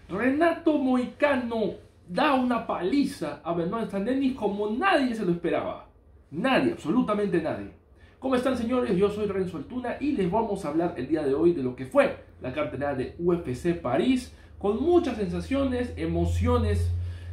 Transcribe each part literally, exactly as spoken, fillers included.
Renato Moicano da una paliza a Benoit Saint-Denis como nadie se lo esperaba. Nadie, absolutamente nadie. ¿Cómo están, señores? Yo soy Renzo Altuna y les vamos a hablar el día de hoy de lo que fue la cartelera de U F C París, con muchas sensaciones, emociones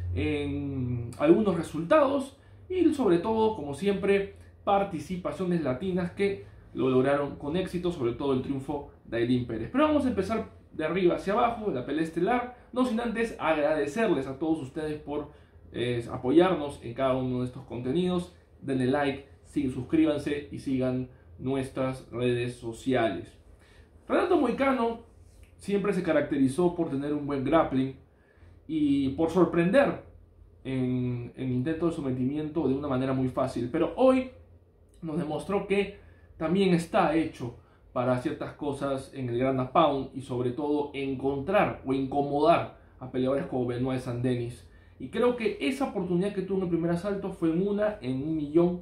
en algunos resultados y sobre todo, como siempre, participaciones latinas que lo lograron con éxito, sobre todo el triunfo de Ailín Pérez. Pero vamos a empezar de arriba hacia abajo, de la pelea estelar, no sin antes agradecerles a todos ustedes por eh, apoyarnos en cada uno de estos contenidos. Denle like, sí, suscríbanse y sigan nuestras redes sociales. Renato Moicano siempre se caracterizó por tener un buen grappling y por sorprender en, en intento de sometimiento de una manera muy fácil, pero hoy nos demostró que también está hecho para ciertas cosas en el Ground and Pound y sobre todo encontrar o incomodar a peleadores como Benoit Saint-Denis. Y creo que esa oportunidad que tuvo en el primer asalto fue una en un millón,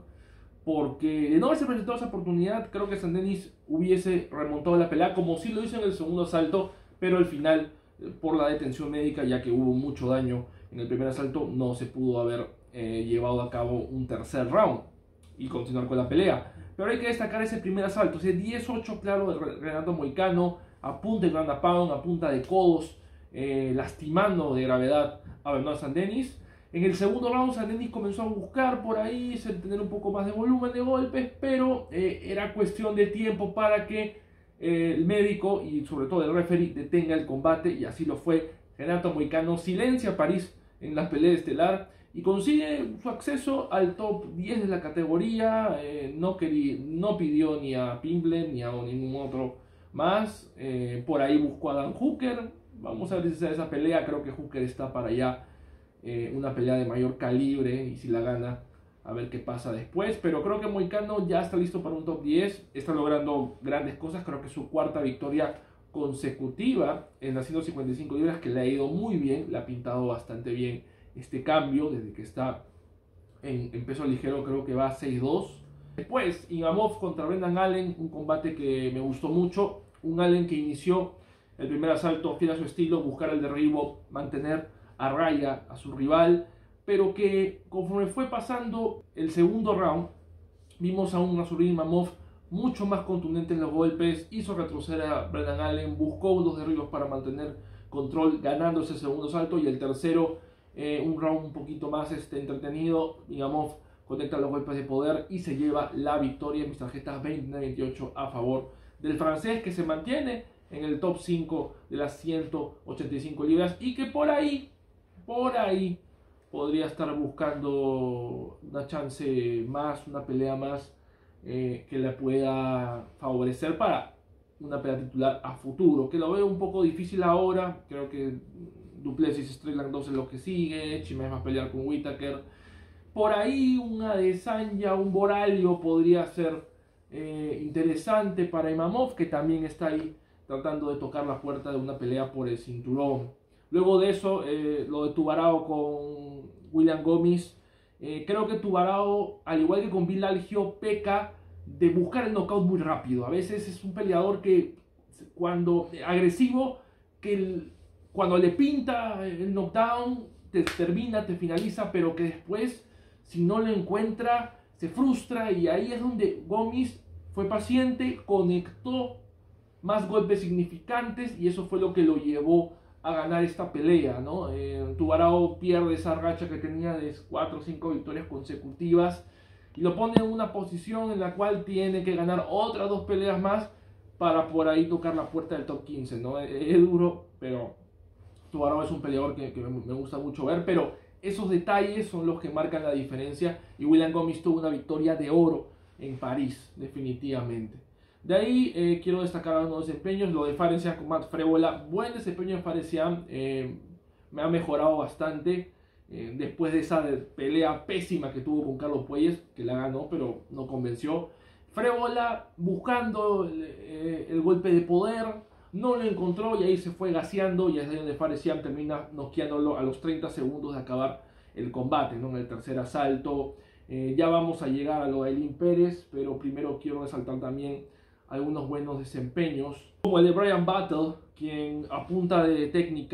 porque de no haberse presentado esa oportunidad, creo que Saint-Denis hubiese remontado la pelea como sí lo hizo en el segundo asalto, pero al final, por la detención médica, ya que hubo mucho daño en el primer asalto, no se pudo haber eh, llevado a cabo un tercer round y continuar con la pelea. Pero hay que destacar ese primer asalto, ese diez ocho claro de Renato Moicano, a punta de ground and pound, a punta de codos, eh, lastimando de gravedad a Benoit Saint-Denis. En el segundo round, Saint-Denis comenzó a buscar por ahí, tener un poco más de volumen de golpes, pero eh, era cuestión de tiempo para que eh, el médico y sobre todo el referee detenga el combate, y así lo fue. Renato Moicano silencia a París en la pelea estelar y consigue su acceso al top diez de la categoría. Eh, no, quería, no pidió ni a Pimblett ni a ningún otro más. Eh, por ahí buscó a Dan Hooker. Vamos a ver si se da esa pelea. Creo que Hooker está para ya eh, una pelea de mayor calibre, y si la gana, a ver qué pasa después. Pero creo que Moicano ya está listo para un top diez. Está logrando grandes cosas. Creo que es su cuarta victoria consecutiva en las ciento cincuenta y cinco libras, que le ha ido muy bien. Le ha pintado bastante bien este cambio desde que está en, en peso ligero. Creo que va a seis dos. Después, Imavov contra Brendan Allen, un combate que me gustó mucho. Un Allen que inició el primer asalto fiel a su estilo, buscar el derribo, mantener a raya a su rival, pero que conforme fue pasando el segundo round, vimos a un Nassourdine Imavov mucho más contundente en los golpes, hizo retroceder a Brendan Allen, buscó dos derribos para mantener control, ganando ese segundo asalto. Y el tercero, Eh, un round un poquito más este, entretenido. Imavov conecta los golpes de poder y se lleva la victoria en mis tarjetas veinte a veintiocho a favor del francés, que se mantiene en el top cinco de las ciento ochenta y cinco libras y que por ahí, por ahí podría estar buscando una chance más, una pelea más eh, que le pueda favorecer para una pelea titular a futuro, que lo veo un poco difícil ahora. Creo que Du Plessis, Strickland dos es lo que sigue. Chimaev va a pelear con Whittaker. Por ahí una Adesanya, un Boralho podría ser eh, interesante para Imavov, que también está ahí tratando de tocar la puerta de una pelea por el cinturón. Luego de eso, eh, lo de Tubarão con William Gomis. Eh, creo que Tubarão, al igual que con Bill Algeo, peca de buscar el knockout muy rápido. A veces es un peleador que, cuando agresivo, que el, cuando le pinta el knockdown, te termina, te finaliza, pero que después, si no lo encuentra, se frustra. Y ahí es donde Gomis fue paciente, conectó más golpes significantes, y eso fue lo que lo llevó a ganar esta pelea, ¿no? Eh, Tubarão pierde esa racha que tenía de cuatro o cinco victorias consecutivas y lo pone en una posición en la cual tiene que ganar otras dos peleas más para por ahí tocar la puerta del top quince, ¿no? Es, es duro, pero Tubarão es un peleador que, que me gusta mucho ver, pero esos detalles son los que marcan la diferencia, y William Gomis tuvo una victoria de oro en París, definitivamente. De ahí eh, quiero destacar algunos desempeños. Lo de Fares Ziam con Matt Frevola, buen desempeño de Fares Ziam, eh, me ha mejorado bastante eh, después de esa pelea pésima que tuvo con Carlos Puelles, que la ganó pero no convenció. Frevola buscando el, eh, el golpe de poder, no lo encontró y ahí se fue gaseando, y es de donde Fares Ziam termina noqueándolo a los treinta segundos de acabar el combate, ¿no? En el tercer asalto. Eh, ya vamos a llegar a lo de Ailín Pérez, pero primero quiero resaltar también algunos buenos desempeños, como el de Bryan Battle, quien a punta de técnica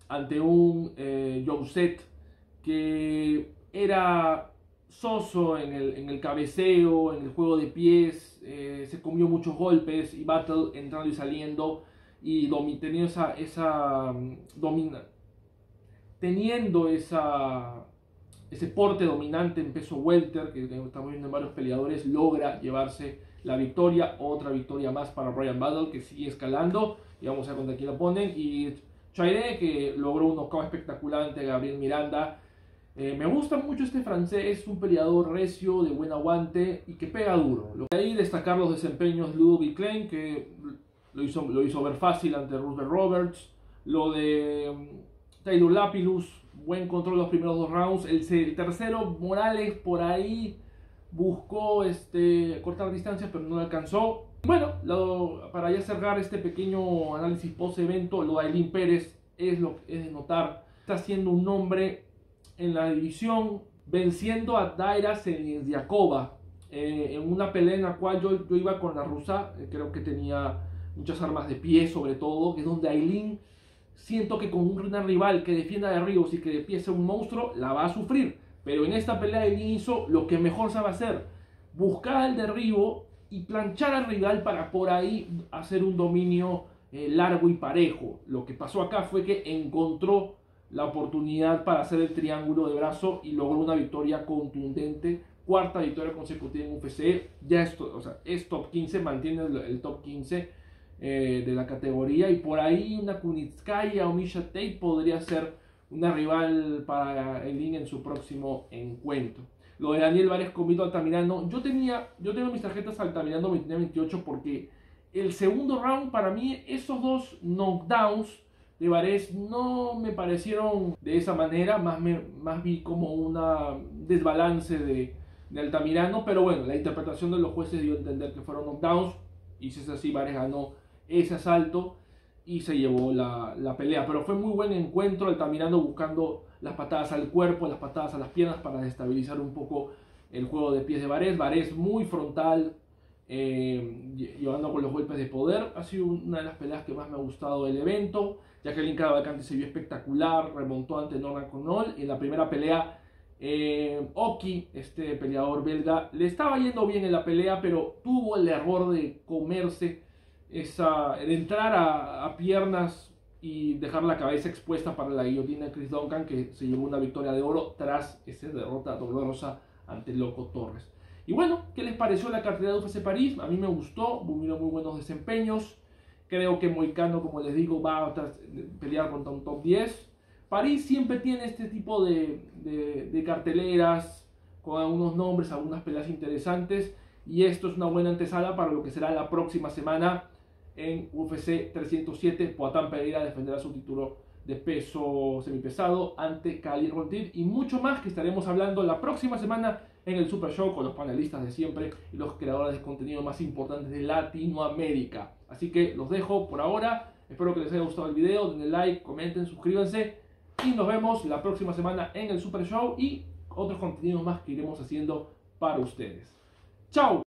ante un eh, Joset que era soso en el, en el cabeceo, en el juego de pies, eh, se comió muchos golpes y Battle entrando y saliendo y teniendo esa, esa domina, teniendo esa, ese porte dominante en peso welter que, que estamos viendo en varios peleadores, logra llevarse la victoria, otra victoria más para Bryan Battle que sigue escalando y vamos a ver contra quién lo ponen, y Chairé que logró un knockout espectacular ante Gabriel Miranda. Eh, me gusta mucho este francés, es un peleador recio, de buen aguante y que pega duro. Lo que ahí destacar los desempeños de Ludovic Klein, que lo hizo, lo hizo ver fácil ante Roosevelt Roberts. Lo de um, Taylor Lapillus, buen control los primeros dos rounds. El, el tercero, Morales por ahí buscó este, cortar distancias, pero no alcanzó. Bueno, lo, para ya cerrar este pequeño análisis post-evento, lo de Ailin Pérez es, lo, es de notar. Está haciendo un nombre en la división, venciendo a Daira Seniezdiakova eh, en una pelea en la cual yo, yo iba con la rusa, eh, creo que tenía muchas armas de pie sobre todo, que es donde Ailin siento que con una rival que defienda de Ríos y que de pie sea un monstruo, la va a sufrir, pero en esta pelea Ailin hizo lo que mejor sabe hacer, buscar el derribo y planchar al rival para por ahí hacer un dominio eh, largo y parejo. Lo que pasó acá fue que encontró la oportunidad para hacer el triángulo de brazo y logró una victoria contundente, cuarta victoria consecutiva en U F C, ya es, o sea, es top quince, mantiene el, el top quince eh, de la categoría, y por ahí una Kunitskaya o Miesha Tate podría ser una rival para Ailin en su próximo encuentro. Lo de Daniel Vares con Vito Altamirano, yo tenía, yo tengo mis tarjetas Altamirano veintinueve veintiocho porque el segundo round para mí, esos dos knockdowns de Vares no me parecieron de esa manera, más, me, más vi como un desbalance de, de Altamirano, pero bueno, la interpretación de los jueces dio a entender que fueron knockdowns, y si es así, Vares ganó ese asalto y se llevó la, la pelea, pero fue muy buen encuentro, Altamirano buscando las patadas al cuerpo, las patadas a las piernas para desestabilizar un poco el juego de pies de Vares, Vares muy frontal, Eh, llevando con los golpes de poder. Ha sido una de las peleas que más me ha gustado del evento. Jacqueline Cavalcante se vio espectacular, remontó ante Norman Connell. En la primera pelea, eh, Oki, este peleador belga, le estaba yendo bien en la pelea, pero tuvo el error de comerse esa, de entrar a, a piernas y dejar la cabeza expuesta para la guillotina de Chris Duncan, que se llevó una victoria de oro tras esa derrota dolorosa ante Loco Torres. Y bueno, ¿qué les pareció la cartelera de U F C París? A mí me gustó, hubieron muy buenos desempeños. Creo que Moicano, como les digo, va a pelear contra un top diez. París siempre tiene este tipo de, de, de carteleras con algunos nombres, algunas peleas interesantes. Y esto es una buena antesala para lo que será la próxima semana en U F C trescientos siete. Poatan Pereira defenderá su título de peso semipesado ante Khalil Rountree y mucho más que estaremos hablando la próxima semana en el Super Show con los panelistas de siempre y los creadores de contenido más importantes de Latinoamérica. Así que los dejo por ahora, espero que les haya gustado el video, denle like, comenten, suscríbanse y nos vemos la próxima semana en el Super Show y otros contenidos más que iremos haciendo para ustedes. ¡Chao!